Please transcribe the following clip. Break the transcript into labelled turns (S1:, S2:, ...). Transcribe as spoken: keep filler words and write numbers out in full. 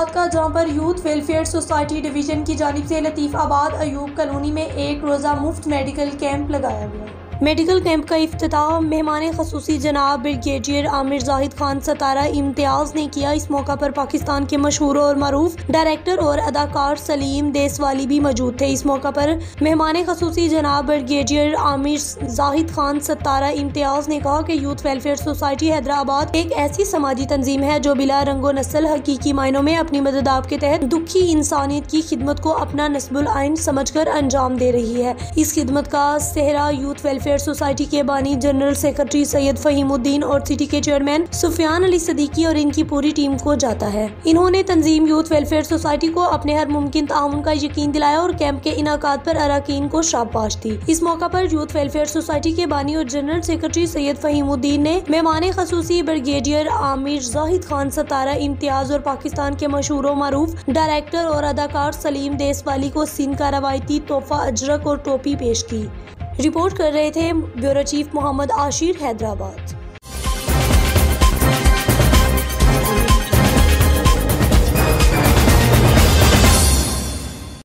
S1: हैदराबाद का, जहां पर यूथ वेलफेयर सोसाइटी डिवीजन की जानिब से लतीफ़ाबाद अयूब कॉलोनी में एक रोज़ा मुफ्त मेडिकल कैंप लगाया गया। मेडिकल कैंप का इफ्तिताह मेहमान खसूसी जनाब ब्रिगेडियर आमिर जाहिद खान सतारा इम्तियाज़ ने किया। इस मौका पर पाकिस्तान के मशहूर और मरूफ डायरेक्टर और अदाकार सलीम देसवाली भी मौजूद थे। इस मौका पर मेहमान खसूसी जनाब ब्रिगेडियर आमिर जाहिद खान सतारा इम्तियाज़ ने कहा कि यूथ वेलफेयर सोसाइटी हैदराबाद एक ऐसी समाजी तंजीम है जो बिला रंगो नस्ल हकीकी मायनों में अपनी मददाब के तहत दुखी इंसानियत की खिदमत को अपना नस्बुल आइन समझ कर अंजाम दे रही है। इस खिदमत का सेहरा यूथ वेलफेयर सोसाइटी के बानी जनरल सेक्रेटरी सैयद फहीमुद्दीन और सिटी के चेयरमैन सुफियान अली सदीकी और इनकी पूरी टीम को जाता है। इन्होंने तंजीम यूथ वेलफेयर सोसाइटी को अपने हर मुमकिन ताउन का यकीन दिलाया और कैंप के इनाकात पर अराकीन को शाबाश दी। इस मौका पर यूथ वेलफेयर सोसाइटी के बानी और जनरल सेक्रेटरी सैयद फहीमुद्दीन ने मेहमान खसूसी ब्रिगेडियर आमिर जाहिद खान सतारा इम्तियाज और पाकिस्तान के मशहूर मारूफ डायरेक्टर और अदाकार सलीम देसवाली को सिंध का रवायती तोहफा अजरक और टोपी पेश की। रिपोर्ट कर रहे थे ब्यूरो चीफ मोहम्मद आशिर, हैदराबाद।